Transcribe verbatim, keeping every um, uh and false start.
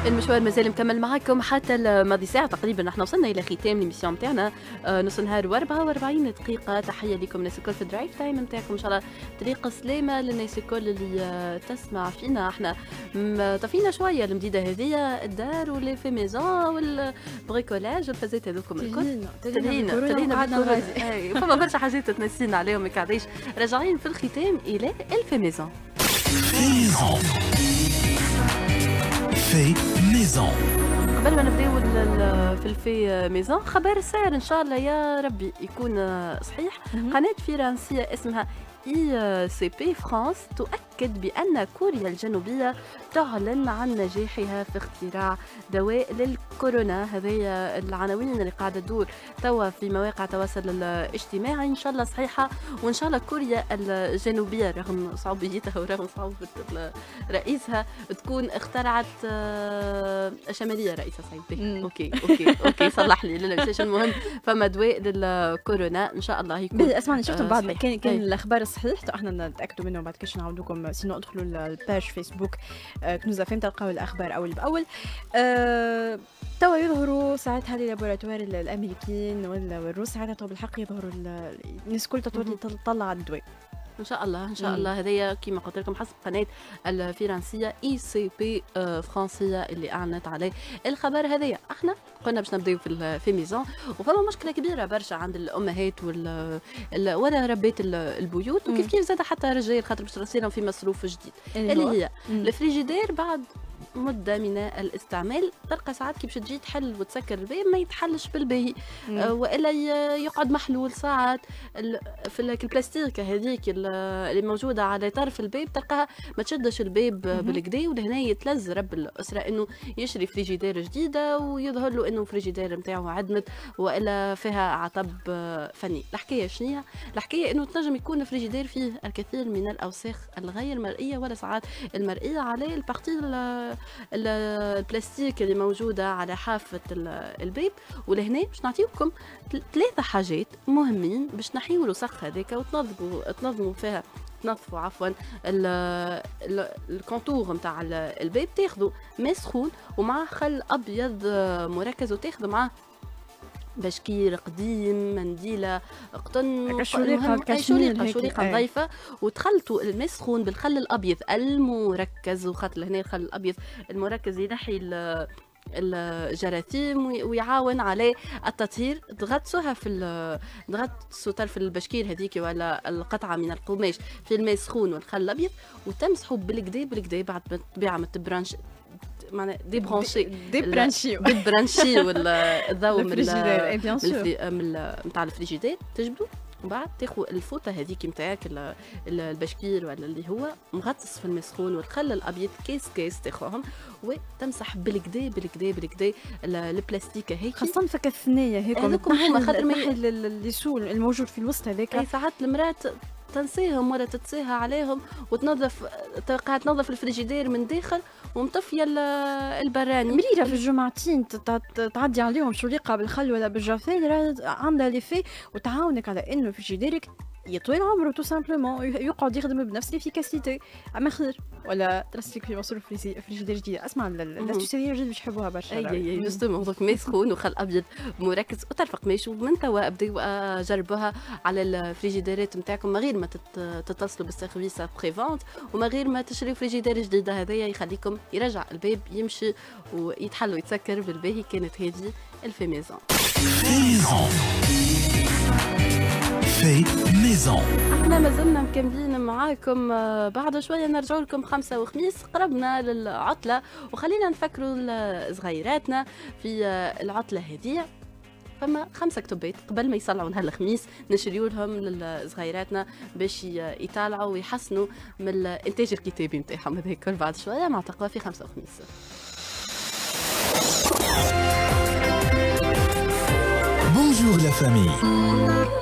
المشوار مازال مكمل معكم حتى الماضي ساعة تقريبا. احنا وصلنا إلى ختام الميسيون نتاعنا نص نهار وأربعة وأربعين دقيقة. تحية لكم الناس الكل في الدرايف تايم نتاعكم، إن شاء الله طريقة سلامة للناس الكل اللي تسمع فينا. احنا طفينا شوية المديدة هذه الدار واللي في ميزون والبريكولاج والفازات هذوكم الكل. تلهينا تلهينا بالكورونا. فما برشا حاجات تنسينا عليهم مكعديش. راجعين في الختام إلى الفي ميزون. في ميزون. قبل ما نبداو في الفي ميزون، خبر سار ان شاء الله يا ربي يكون صحيح. قناه فرنسيه اسمها اي سي بي فرانس تؤكد بأن كوريا الجنوبية تعلن عن نجاحها في اختراع دواء للكورونا. هذه العناوين اللي قاعدة تدور توا في مواقع التواصل الاجتماعي. إن شاء الله صحيحة، وإن شاء الله كوريا الجنوبية رغم صعوبيتها ورغم صعوبة رئيسها تكون اخترعت شمالية رئيسها سعيد. أوكي أوكي أوكي صلح لي. لا مش المهم، فما دواء للكورونا إن شاء الله يكون. اسمعني شفتوا بعد ما كان كان الأخبار صحيح احنا نتاكدوا منه بعد كاش نعاودوكم. سينو ادخلوا الباج فيسبوك كنوز فهم تلقاو الاخبار اول باول. أه توا يظهروا ساعتها لي لابوراتوار الامريكيين والروس ساعتها تو بالحق يظهروا الناس كلها تولي تطلع الدواء ان شاء الله ان شاء الله. هذايا كما قلت لكم حسب قناه الفرنسيه اي سي بي فرنسيه اللي اعلنت عليه الخبر هذايا. احنا قلنا باش نبداو في في ميزون، وفما مشكله كبيره برشا عند الامهات وال ولا ربات البيوت، وكيف كيف زاد حتى رجال خاطر باش تصيرهم في مصروف جديد اللي هي الفريجيدير. بعد مدة من الاستعمال تلقى ساعات كي باش تجي تحل وتسكر الباب ما يتحلش بالباهي، أه والا يقعد محلول ساعات. في البلاستيك هذيك اللي موجوده على طرف الباب تلقاها ما تشدش الباب بالكدا، ولهنا يتلز رب الاسره انه يشري فريجيدير جديده ويظهر له انه فريجيدير نتاعو عدمت والا فيها عطب فني. الحكايه شنيها؟ الحكايه انه تنجم يكون فريجيدير فيه الكثير من الاوساخ الغير مرئيه ولا ساعات المرئيه على البارتي البلاستيك اللي موجوده على حافه الباب. ولهنا باش نعطيكم ثلاثه حاجات مهمين باش تنحيوا الوسخ هذاك وتنظموا تنظموا فيها تنظفوا عفوا الكونتور نتاع الباب. تاخذوا ماء سخون ومع خل ابيض مركز، وتاخذوا معاه بشكير قديم، منديله قطن، شريقه شريقه نظيفه، وتخلطوا الماء السخون بالخل الابيض المركز. وخاطر لهنا الخل الابيض المركز ينحي الجراثيم ويعاون على التطهير. تغطسوها في تغطسوا طرف البشكير هذيك ولا القطعه من القماش في الماء السخون والخل الابيض، وتمسحوا بالكدا بالكدا بعد ما الطبيعه ما تبرانش معناها دي برانشي دي برانشي دي برانشي ولا الضوء من الفريجيدير من نتاع الفريجيدير تجبدوا. ومن بعد تاخذ الفوطه هذيك نتاعك البشكير ولا اللي هو مغطس في الماء السخون والخل الابيض كيس كيس تاخذهم وتمسح بالكدا بالكدا بالكدا البلاستيكه هيك، خاصه فك الثنيه هيك هذوكم هما خاطر اللي يسول الموجود في الوسط هذاك. اي ساعات المرات تنسيهم ولا تتساهى عليهم وتنظف قاعد تنظف الفريجيدير من داخل ومطفيه البراني. مريره في الجمعتين تعدي عليهم شريقه بالخل ولا بالجافيل عندها ليفي وتعاونك على انه الفريجيديرك يطول عمره تو سامبلومون يقعد يخدم بنفس الافيكاسيتي. اما خير ولا ترسلك في مصروف فريجيدير جديد. اسمع الاستشاريه جد بيحبوها برشا. اي اي جوستومون دونك ماء سخون وخل ابيض مركز وطرف قماش، ومن توا ابداو جربوها على الفريجيديرات نتاعكم من غير ما تتصلوا بالسيرفيس بريفونت وما غير ما تشريوا فريجيدير جديده. هذايا يخليكم يرجع الباب يمشي ويتحل ويتسكر بالباهي. كانت هذه الفي ميزون. في ميزون احنا مازلنا مكملين معاكم. بعد شويه نرجعوا لكم خمسة وخميس، قربنا للعطله وخلينا نفكروا صغيراتنا في العطله هذه. فما خمسة كتبات قبل ما يصلعوا نهار الخميس نشريو لهم لصغيراتنا باش يطالعوا ويحسنوا من الانتاج الكتابي نتاعهم. هذا الكل بعد شويه مع تقوى في خمسة وخميس. Bonjour la famille.